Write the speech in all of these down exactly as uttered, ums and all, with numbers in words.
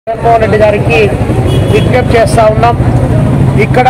జగన్మోహన్ రెడ్డి గారికి విజ్ఞప్తి చేస్తా ఉన్నాం. ఇక్కడ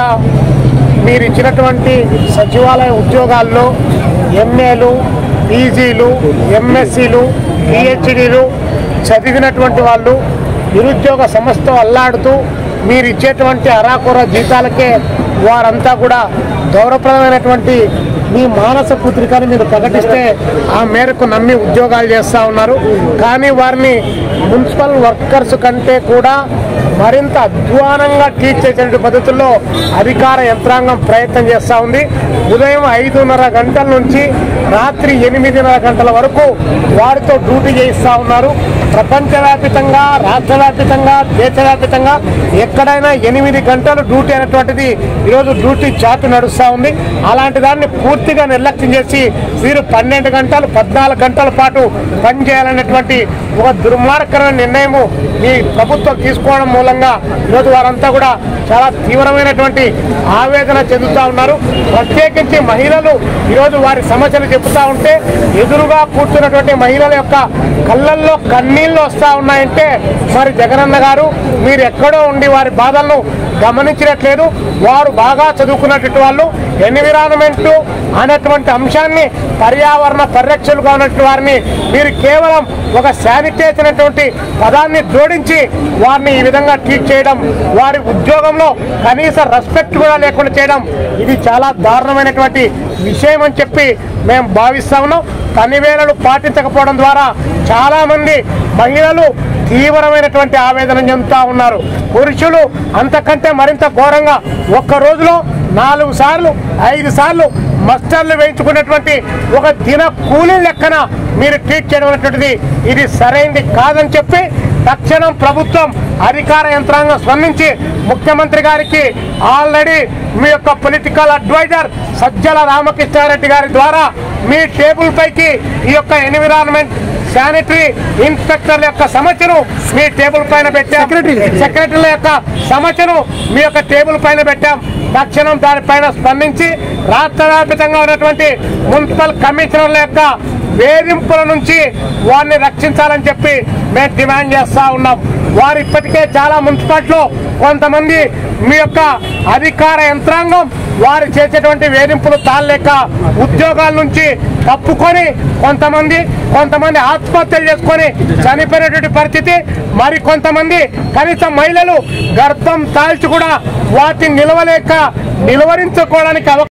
మీరు ఇచ్చినటువంటి సచివాలయ ఉద్యోగాల్లో ఎంఏలు, పీజీలు, ఎంఎస్సీలు, పిహెచ్డీలు చదివినటువంటి వాళ్ళు నిరుద్యోగ సమస్యతో అల్లాడుతూ మీరు ఇచ్చేటువంటి అరాకొర జీతాలకే వారంతా కూడా గౌరవప్రదమైనటువంటి మీ మానస పుత్రికని మీరు ప్రకటిస్తే ఆ మేరకు నమ్మి ఉద్యోగాలు చేస్తూ ఉన్నారు. కానీ వారిని మున్సిపల్ వర్కర్స్ కంటే కూడా మరింత అధ్వానంగా ట్రీట్ చేసే పద్ధతుల్లో అధికార యంత్రాంగం ప్రయత్నం చేస్తూ ఉంది. ఉదయం ఐదున్నర గంటల నుంచి రాత్రి ఎనిమిదిన్నర గంటల వరకు వారితో డ్యూటీ చేయిస్తూ ఉన్నారు. ప్రపంచవ్యాప్తంగా, రాష్ట్ర వ్యాప్తంగా, దేశవ్యాప్తంగా ఎక్కడైనా ఎనిమిది గంటలు డ్యూటీ అనేటువంటిది ఈరోజు డ్యూటీ చాటు నడుస్తూ ఉంది. అలాంటి దాన్ని పూర్తిగా నిర్లక్ష్యం చేసి వీరు పన్నెండు గంటలు పద్నాలుగు గంటల పాటు పనిచేయాలనేటువంటి ఒక దుర్మార్గమైన నిర్ణయము ఈ ప్రభుత్వం తీసుకోవడం మూలంగా ఈరోజు వారంతా కూడా చాలా తీవ్రమైనటువంటి ఆవేదన చెందుతూ ఉన్నారు. ప్రత్యేకించి మహిళలు ఈరోజు వారి సమస్యలు చెబుతూ ఉంటే ఎదురుగా కూర్చున్నటువంటి మహిళల యొక్క కళ్ళల్లో కన్నీళ్లు వస్తూ ఉన్నాయంటే మరి జగనన్న గారు మీరు ఎక్కడో ఉండి వారి బాధలను గమనించినట్లేదు. వారు బాగా చదువుకున్నటువంటి వాళ్ళు ఎన్విరాన్మెంట్ అనేటువంటి అంశాన్ని పర్యావరణ పరిరక్షణగా ఉన్నటువంటి వారిని మీరు కేవలం ఒక శానిటేషన్ అనేటువంటి పదాన్ని జోడించి వారిని ఈ విధంగా ట్రీట్ చేయడం, వారి ఉద్యోగంలో కనీస రెస్పెక్ట్ కూడా లేకుండా చేయడం ఇది చాలా దారుణమైనటువంటి విషయం అని చెప్పి మేము భావిస్తా ఉన్నాం. పనివేళలు పాటించకపోవడం ద్వారా చాలామంది మహిళలు తీవ్రమైనటువంటి ఆవేదన చెందుతూ ఉన్నారు. పురుషులు అంతకంటే మరింత ఘోరంగా ఒక్క రోజులో నాలుగు సార్లు ఐదు సార్లు మస్టర్లు వేయించుకున్నటువంటి ఒక దిన కూలీ లెక్కన మీరు ట్రీట్ చేయడం అనేటువంటిది ఇది సరైనది కాదని చెప్పి తక్షణం ప్రభుత్వం అధికార యంత్రాంగం స్పందించి ముఖ్యమంత్రి గారికి ఆల్రెడీ మీ యొక్క పొలిటికల్ అడ్వైజర్ సజ్జల రామకృష్ణారెడ్డి గారి ద్వారా మీ టేబుల్ పైకి ఈ యొక్క ఎన్విరాన్మెంట్ శానిటరీ ఇన్స్పెక్టర్ల యొక్క సమస్యను మీ టేబుల్ పైన పెట్టాం. సెక్రటరీల యొక్క సమస్యను మీ యొక్క టేబుల్ పైన పెట్టాం. తక్షణం దానిపైన స్పందించి రాష్ట్ర వ్యాప్తంగా ఉన్నటువంటి మున్సిపల్ కమిషనర్ల యొక్క వేధింపుల నుంచి వారిని రక్షించాలని చెప్పి మేము డిమాండ్ చేస్తా ఉన్నాం. వారు ఇప్పటికే చాలా మున్సిపాలిటీలో కొంతమంది మీ యొక్క అధికార యంత్రాంగం వారు చేసేటువంటి వేధింపులు తాళలేక ఉద్యోగాల నుంచి తప్పుకొని కొంతమంది కొంతమంది ఆత్మహత్యలు చేసుకొని చనిపోయినటువంటి పరిస్థితి, మరి కొంతమంది కనీసం మహిళలు గర్భం తాల్చి కూడా వాటిని నిలవలేక నిలువరించుకోవడానికి